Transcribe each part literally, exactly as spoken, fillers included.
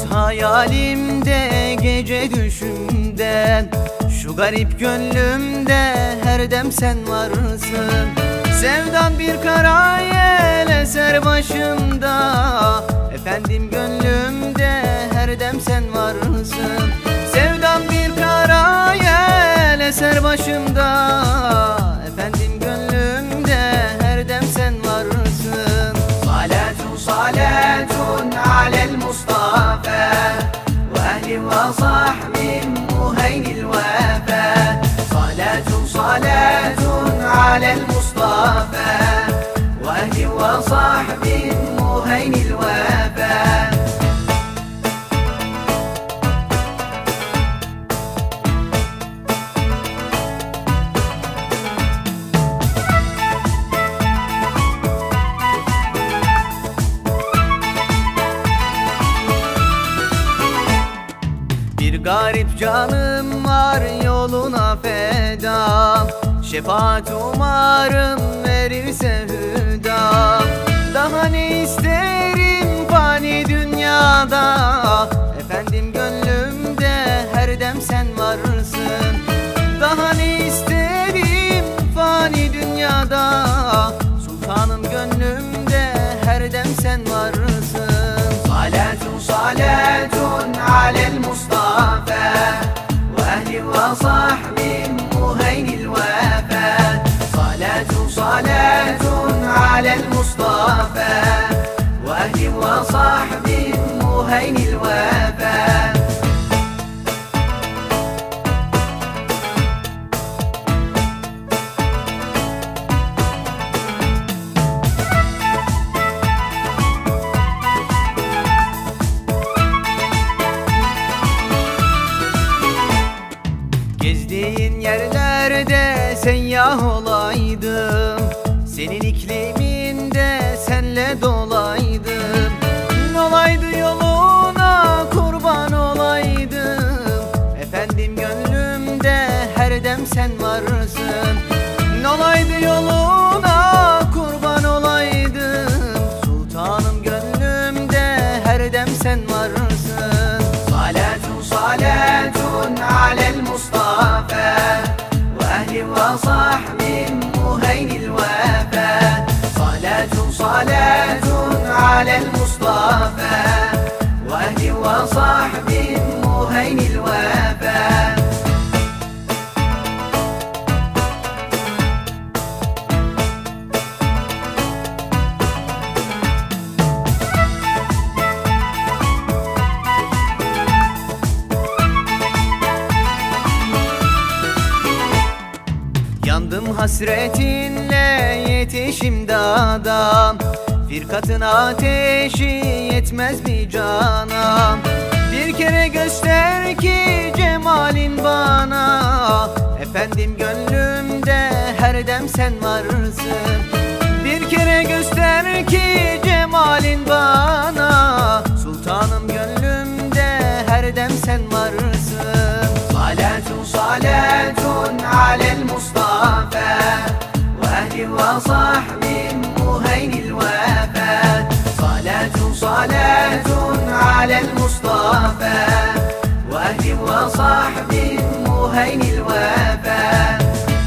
hayalimde, gece düşümde, şu garip gönlümde her dem sen varsın. Sevdan bir kara yel eser başımda, efendim gönlümde her dem sen varsın. Sevdan bir kara yel eser başımda, efendim gönlümde her dem sen varsın. Salatun salatun alel Mustafa ve ehli ve sahbin muheynil vefa. Salatun salatun alel Mustafa ve ehli ve sahbin muheynil vefa. Bir garip canım var yoluna feda, şefaat umarım verirse hüda. Daha ne isterim fani dünyada, efendim gönlümde her dem sen varsın. Daha ne isterim fani dünyada, sultanım gönlümde her dem sen varsın. Salatun salatun alel Mustafa ve ehli ve sahbin muheynil vefa. Salatun salatun alel Mustafa ve ehli ve sahbin muheynil vefa. Gezdiğin yerlerde seyyah olaydım, senin ikliminde senle dolaydım. Olaydı yoluna kurban olaydım, efendim gönlümde her dem sen varsın. Olaydı yoluna kurban olaydım, sultanım gönlümde her dem sen varsın. Salatun salatun alel Mustafa ve ehli ve sahbin muheynil vefa. Salatun salatun alel Mustafa ve ehli ve sahbin muheynil vefa. Yandım hasretinle yetişim dağda, firkatın ateşi yetmez bir cana. Bir kere göster ki cemalin bana, efendim gönlümde her dem sen varsın. Bir kere göster ki cemalin bana, sultanım gönlümde her dem sen varsın. Salatun salatun alel Mustafa ve ehli ve sahbin muheynil vefa. Salatun salatun alel Mustafa ve ehli ve sahbin muheynil vefa.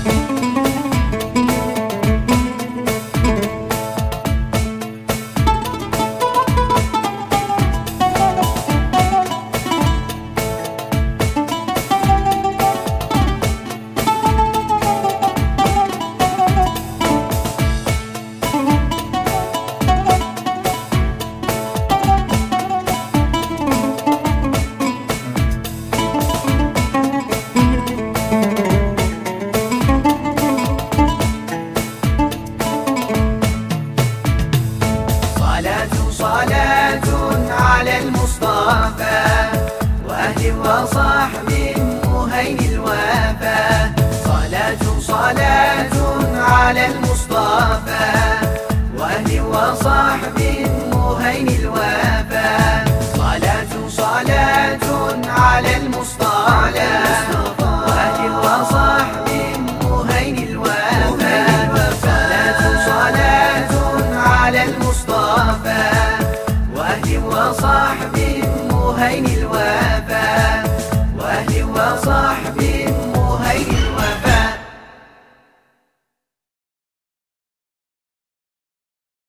Salatun alel Mustafa ve ehli ve sahbin muheynil vefa. Salatun salatun alel Mustafa ve ehli ve sahbin muheynil vefa. Salatun salatun alel Mustafa ve ehli ve sahbin muheynil vefa. Salatun salatun alel Mustafa وأهل وصحب مهين